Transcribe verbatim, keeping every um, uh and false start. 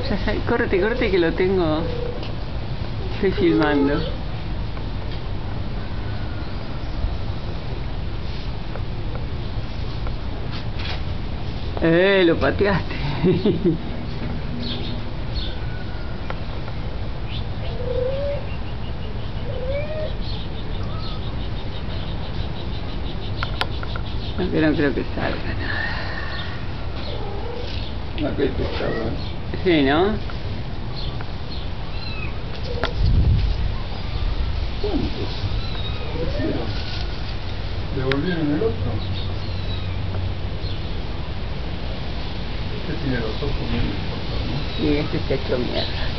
ya, ya, córrete, córrete que lo tengo. Estoy filmando. Eh, lo pateaste. No, que no creo que salga nada. Una que pescado, ¿eh? Sí, ¿no? ¿Cuántos? Crecieron. ¿Devolvieron el otro? Este tiene los ojos muy cortos, ¿no? Y este se ha hecho mierda.